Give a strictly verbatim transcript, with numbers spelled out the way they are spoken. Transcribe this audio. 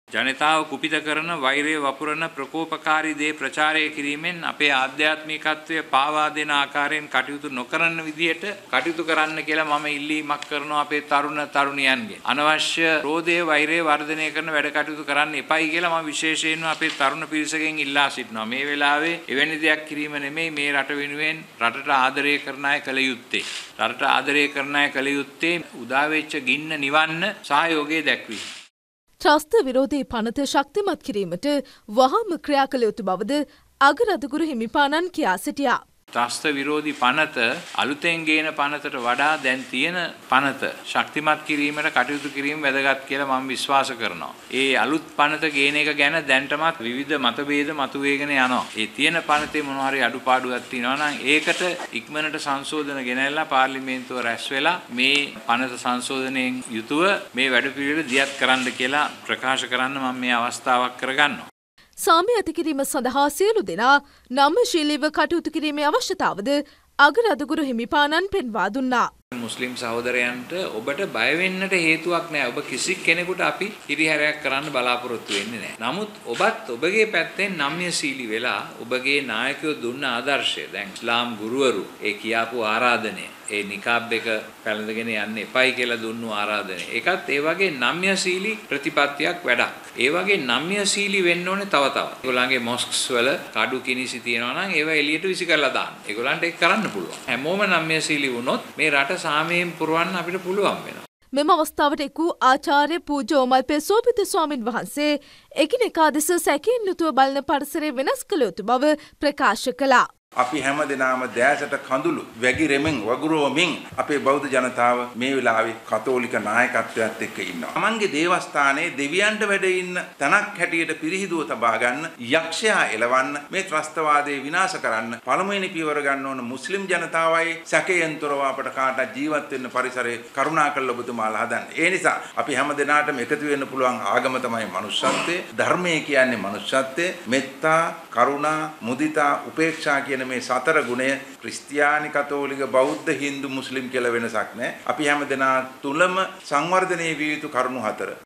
ජනතාව කුපිත කරන වෛරය වපුරන ප්‍රකෝපකාරී දේ ප්‍රචාරය කිරීමෙන් අපේ ආධ්‍යාත්මිකත්වය පාවා දෙන ආකාරයෙන් කටයුතු නොකරන විදියට කටයුතු කරන්න කියලා මම ඉල්ලීමක් කරනවා අපේ තරුණ තරුණියන්ගෙන්. අනවශ්‍ය රෝධය වෛරය වර්ධනය කරන වැඩ කටයුතු කරන්න එපයි කියලා මම විශේෂයෙන්ම අපේ තරුණ පිරිසගෙන් ඉල්ලා සිටිනවා. මේ වෙලාවේ එවැනි දෙයක් කිරීම නෙමෙයි මේ රට වෙනුවෙන් රටට ආදරය කරන අය කළ යුත්තේ. රටට ආදරය කරන අය කළ යුත්තේ උදා වෙච්ච ගින්න නිවන්න සහයෝගය දැක්වීම. ත්‍රස්ත විරෝධී පනත ශක්තිමත් කිරීමට වහාම ක්‍රියා කළ යුතු බවද අගරදුගුරු හිමිපාණන් කියා සිටියා. ත්‍රස්ත විරෝධී පනත අලුතෙන් ගේන පනතට වඩා දැන් තියෙන පනත ශක්තිමත් කිරීමට කටයුතු කිරීම වැදගත් කියලා මම විශ්වාස කරනවා. ඒ අලුත් පනත ගේන එක ගැන දැන්ටමත් විවිධ මතභේද මතුවේගෙන යනවා. ඒ තියෙන පනතේ මොනවා හරි අඩුපාඩුවක් තියෙනවා නම් ඒකට ඉක්මනට සංශෝධන ගෙනල්ලා පාර්ලිමේන්තුව රැස් වෙලා මේ පනත සංශෝධනයෙන් යුතුව මේ වැඩපිළිවෙල දියත් කරන්න කියලා ප්‍රකාශ කරන්න මම මේ අවස්ථාවක් කරගන්නවා. සාමය ඇති කිරීම සඳහා සියලු දෙනා නම්‍යශීලීව කටයුතු කිරීමේ අවශ්‍යතාවද අගරදුගුරු හිමිපාණන් පෙන්වා දුන්නා. මුස්ලිම් සහෝදරයන්ට ඔබට බය වෙන්නට හේතුවක් නැහැ. ඔබ කිසි කෙනෙකුට අපි හිරිහැරයක් කරන්න බලාපොරොත්තු වෙන්නේ නැහැ. නමුත් ඔබත් ඔබගේ පැත්තෙන් නම්‍යශීලී වෙලා ඔබගේ නායකයෝ දුන්න ආදර්ශය දැන් ඉස්ලාම් ගුරුවරු ඒ කියාපු ආරාධනය ඒ නිකාබ් එක පැළඳගෙන යන්න එපයි කියලා දුන්නු ආරාධනය. ඒකත් ඒ වගේ නම්‍යශීලී ප්‍රතිපත්තියක් වැඩක්. ඒ වගේ නම්‍යශීලී වෙන්න ඕනේ තව තවත්. ඒගොල්ලන්ගේ මොස්ක්ස් වල කඩු කිනිසි තියෙනවා නම් ඒවා එළියට විසි කරලා දාන්න. ඒගොල්ලන්ට ඒක කරන්න පුළුවන්. හැමෝම නම්‍යශීලී වුණොත් මේ රට සාමයෙන් පුරවන්න අපිට පුළුවන් වෙනවා. මෙම අවස්ථාවට එක් වූ ආචාර්ය පූජ්‍ය ඕමල්පේ සෝභිත ස්වාමින් වහන්සේ එකිනෙකා දෙස සැකයෙන් යුතුව බලන පරිසරය වෙනස් කළ යුතු බව ප්‍රකාශ කළා. අපි හැම දිනම දැසට කඳුළු වැగిරෙමින් වගුරුවමින් අපේ බෞද්ධ ජනතාව මේ වෙලාවේ කතෝලික නායකත්වයට එක්ක ඉන්නවා. තමන්ගේ දේවස්ථානයේ දෙවියන්ට වැඩ ඉන්න තනක් හැටියට පිරිහිදුව තබා ගන්න, යක්ෂයා එලවන්න, මේ ත්‍රස්තවාදයේ විනාශ කරන්න පළමුවෙනි පියවර ගන්න ඕන මුස්ලිම් ජනතාවයි සැකයෙන් තොරව අපට කාටවත් ජීවත් වෙන්න පරිසරය කරුණාකරලා ඔබතුමාලා හදන්න. ඒ නිසා අපි හැම දිනාටම එකතු වෙන්න පුළුවන් ආගම තමයි මනුෂ්‍යත්වය. ධර්මය කියන්නේ මනුෂ්‍යත්වය. මෙත්තා, කරුණා, මුදිතා, උපේක්ෂා කියන මේ සතර ගුණය ක්‍රිස්තියානි කතෝලික බෞද්ධ හින්දු මුස්ලිම් කියලා වෙනසක් නැහැ. අපි හැම දෙනා තුලම සංවර්ධනයේ විය යුතු කරුණු හතර.